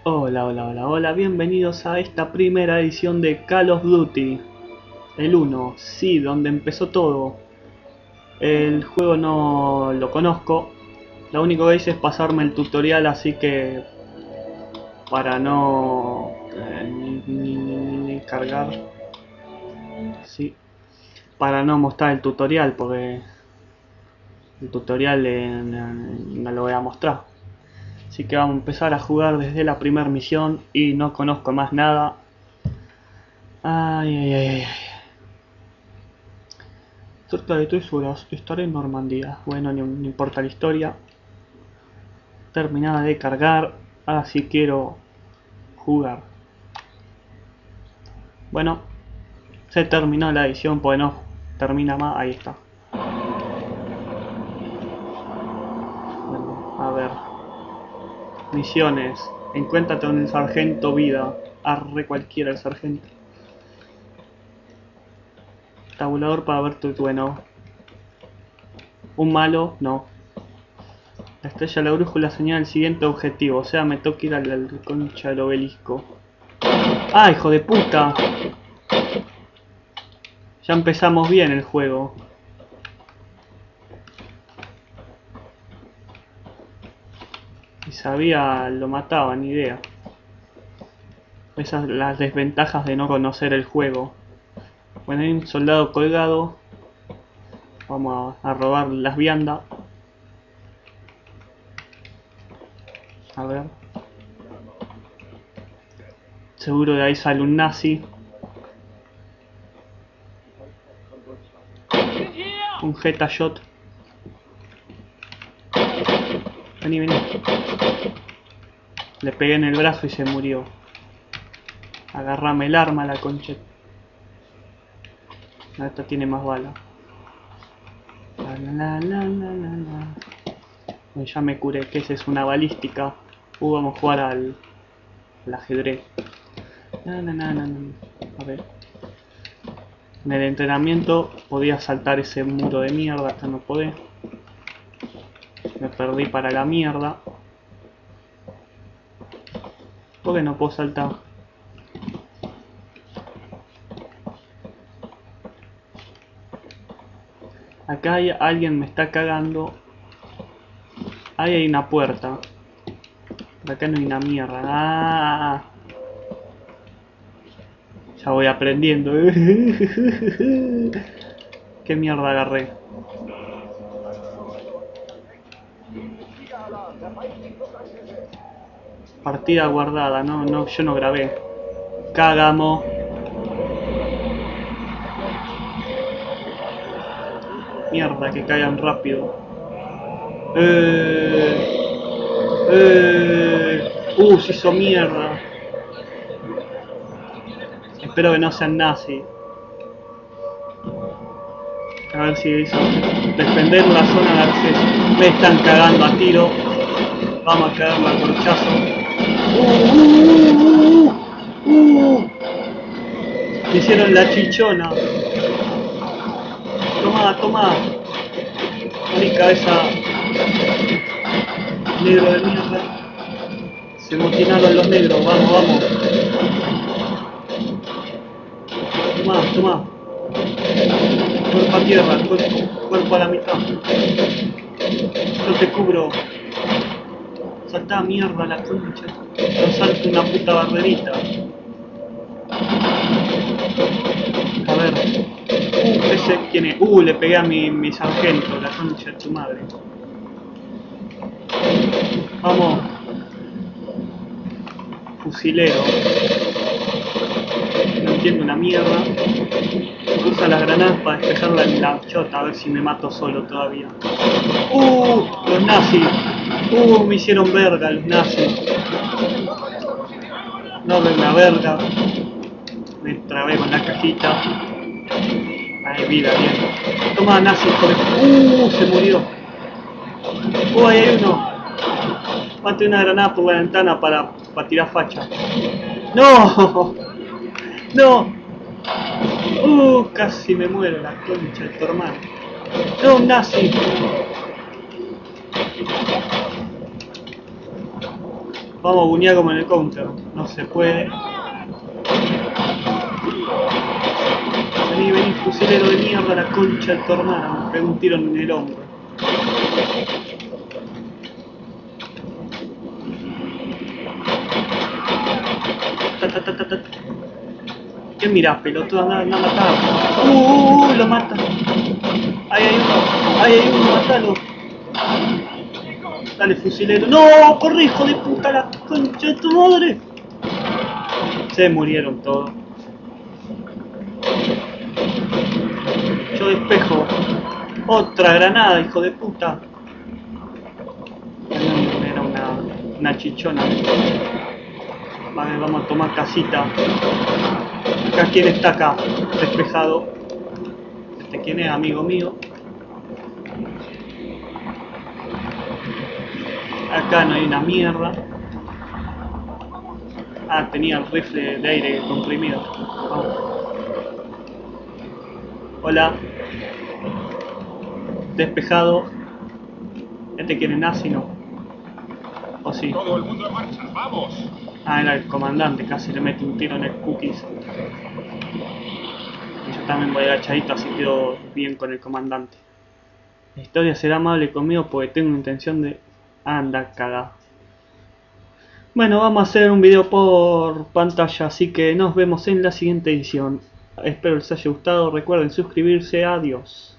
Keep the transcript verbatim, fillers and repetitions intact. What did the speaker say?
Hola, hola, hola, hola, bienvenidos a esta primera edición de Call of Duty. El uno, sí, donde empezó todo. El juego no lo conozco. Lo único que hice es pasarme el tutorial, así que... Para no... eh, ni, ni, ni, ni cargar... Sí. Para no mostrar el tutorial, porque... El tutorial eh, no lo voy a mostrar. Así que vamos a empezar a jugar desde la primera misión y no conozco más nada. Ay, ay, ay, ay. Cerca de tres horas estaré en Normandía. Bueno, no, no importa la historia. Terminada de cargar. Ahora sí quiero jugar. Bueno, se terminó la edición, pues no termina más. Ahí está. Bueno, a ver. Misiones. Encuéntrate con el sargento Vida. Arre cualquiera el sargento. Tabulador para ver tu bueno. Un malo, no. La estrella, la brújula señala el siguiente objetivo. O sea, me toca ir al, al concha del obelisco. ¡Ah, hijo de puta! Ya empezamos bien el juego. Si sabía, lo mataba, ni idea. Esas son las desventajas de no conocer el juego. Bueno, hay un soldado colgado. Vamos a, a robar las viandas. A ver. Seguro de ahí sale un nazi. Un Jetta Shot. Vení, vení. Le pegué en el brazo y se murió. Agarrame el arma, la concha. Esta tiene más bala. La, la, la, la, la, la. Ya me curé, que esa es una balística. Uh, vamos a jugar al, al ajedrez. Na, na, na, na, na. A ver. En el entrenamiento podía saltar ese muro de mierda, hasta no podés. Me perdí para la mierda. ¿Por qué no puedo saltar? Acá hay, alguien me está cagando. Ahí hay una puerta. Por acá no hay una mierda. ¡Ah! Ya voy aprendiendo. ¿Qué mierda agarré? Partida guardada. No, no, yo no grabé. Cagamos. Mierda, que caigan rápido. Eh, eh, uh, se hizo mierda. Espero que no sean nazis. A ver si hizo. Defender la zona de acceso. Me están cagando a tiro. Vamos a cagarla a corchazo. Uh, uh, uh, uh. Me hicieron la chichona. Toma, toma. Mi cabeza. Negro de mierda. Se motinaron los negros. Vamos, vamos. Toma, toma. Cuerpo a tierra, cuerpo, cuerpo a la mitad. Yo te cubro. Saltá mierda la concha. No salte una puta barrerita. A ver. Uh, ese quién es. Uh, le pegué a mi, mi sargento, la concha de tu madre. Vamos. Fusilero. No entiendo una mierda. Usa las granadas para despejar la, la chota, a ver si me mato solo todavía. ¡Uh! Los nazis. ¡Uh! Me hicieron verga los nazis. No ven la verga. Me trabé con la cajita. Ay, vida, bien. Toma, nazi, por el... ¡Uh! Se murió. ¡Uh! Ahí hay uno. Mate una granada por la ventana para, para tirar facha. ¡No! ¡No! ¡Uh! Casi me muero, la concha de tu hermano. ¡No, un nazi! Vamos a buñar como en el counter. No se puede. Vení, vení, fusilero de mierda, la concha de tu hermana. Me pegó un tiro en el hombro. Ta, ta, ta, ta, ta. ¿Qué mirás, pelotudo? Anda, anda a matar. Uh, uh, uh, lo mata. Ahí hay uno, ahí hay uno, matalo. Dale, fusilero. ¡No! ¡Corre, hijo de puta, la concha de tu madre! Se murieron todos. Yo despejo. Otra granada, hijo de puta. Era una, una chichona. Vale, vamos a tomar casita. Acá, ¿quién está acá? Despejado. Este, ¿quién es? Amigo mío. Acá no hay una mierda. Ah, tenía el rifle de aire comprimido. Vamos. Hola. Despejado. Este quiere nazi, no. O sí. Todo el mundo en marcha, vamos. Ah, era el comandante, casi le mete un tiro en el cookies. Y yo también voy agachadito, así quedo bien con el comandante. La historia será amable conmigo porque tengo intención de... Anda, cagada. Bueno, vamos a hacer un video por pantalla, así que nos vemos en la siguiente edición. Espero les haya gustado, recuerden suscribirse, adiós.